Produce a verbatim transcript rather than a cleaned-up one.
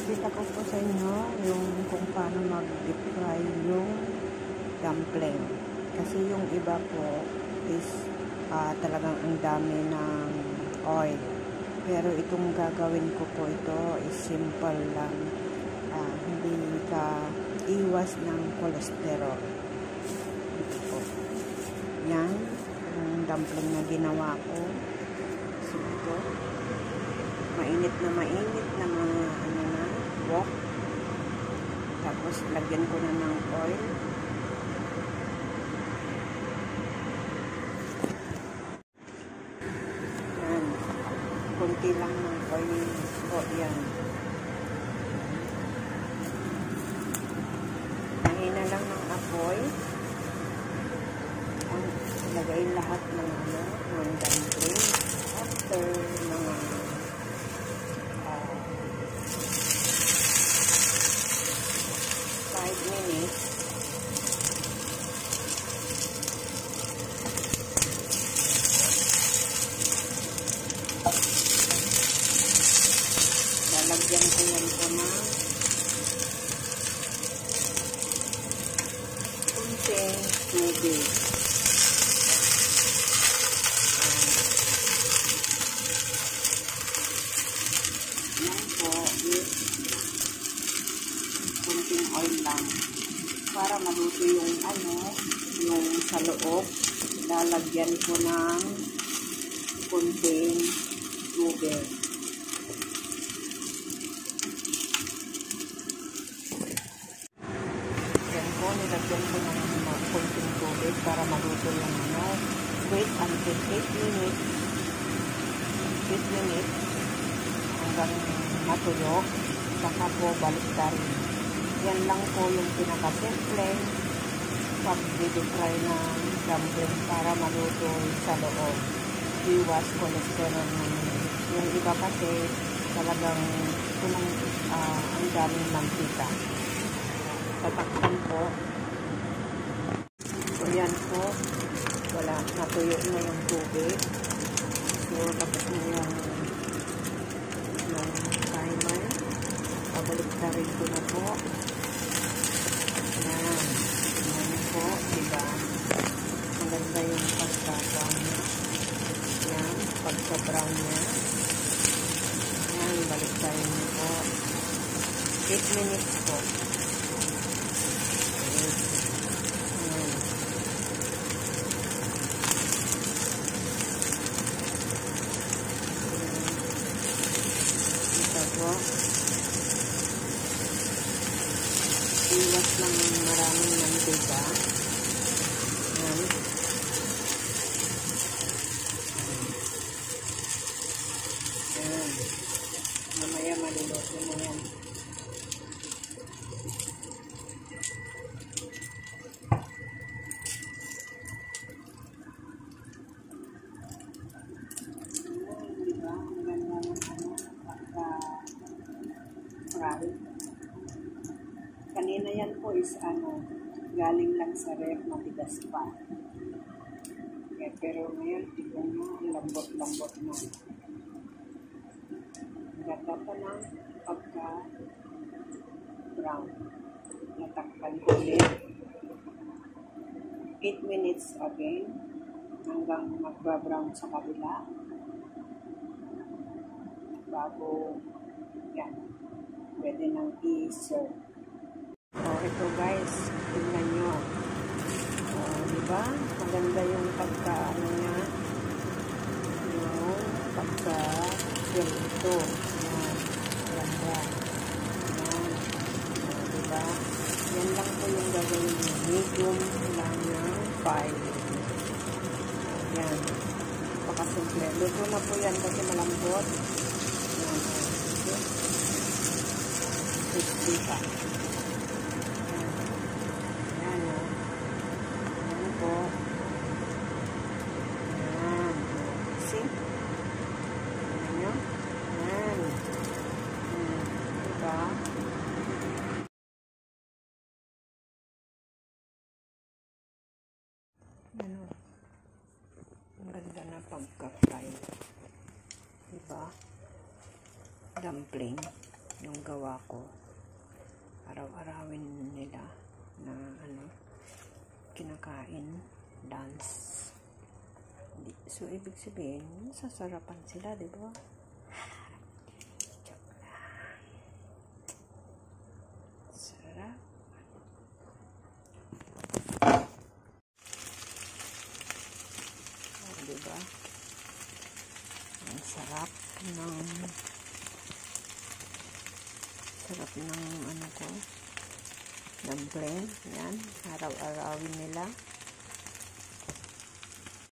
Ipapakita ko po sa inyo yung kung paano mag-deep fry yung dumpling. Kasi yung iba po is uh, talagang ang dami ng oil. Pero itong gagawin ko po ito is simple lang. Uh, hindi ka iwas ng cholesterol. Ito po. Yan. Yung dumpling na ginawa ko. So ito. Mainit na mainit na mga ano na wok. Tapos lagyan ko na ng oil. Yan. Kunti lang ng oil po yan. Mahina lang ng apoy. Ang ilagay lahat ng ano, ng dumpling. After mga five minutes, lalagyan ko yan po na kunting tubig. Yan po is kunting oil lang para maluto yung ano, yung sa loob. Lalagyan ko ng kunting tubig. Yan po, nilagyan ko ng kunting tubig para maluto yung ano. Wait until eight minutes. eight minutes hanggang matuyo. Saka po balik na rin. Yan lang po yung pinakasimple pag-deep-fry ng dumpling para maluto sa loob. Iwas cholesterol naman. Yung iba kasi talagang punong uh, ang daming mantika. Tatakpan po. So yan po. Wala. Natuyo na yung tubig. So tapos na yung yung timer. Pabalik na rin ko na po. Yan. Yan po. Diba? Maganda yung pagka-brown niya. Yan. Pagka-brown niya. Yan. Balik tayo niyo po. eight minutes po. Yan. Ito po. Iwas lang ng maraming mantika. Yan. Yan. Mamaya maluluto mo yan. Diba? Maganda ng ano, pagka-fry. Kanina yan po is ano, galing lang sa ref, matigas pa. Eh, pero ngayon, tignan nyo, lambot-lambot na. Gata pa ng pagka-brown. Natakpan ko ulit. eight minutes again, hanggang magba-brown sa kabila. Bago, yan, pwede nang i-serve. Oh, ito guys, tingnan nyo. Oh, diba? Maganda yung pagka-ano niya. Yung pagka-ito. Yan. Ganda. Yan. Oh, diba? Yan lang po yung gagawin nyo. Medium lang ng five. Yan. Pakasimple. Luto na po yan kasi malambot. Yan. Crispy pa. Ano, ang ganda na pagka-fry. Diba? Dumpling. yung gawa ko. Araw-arawin nila na ano, kinakain, dance. So, ibig sabihin, sasarapan sila, di ba? Sarap. Oh, di ba? Ang sarap ng sarap ng ano ko, dumpling. Yan, araw-arawin nila.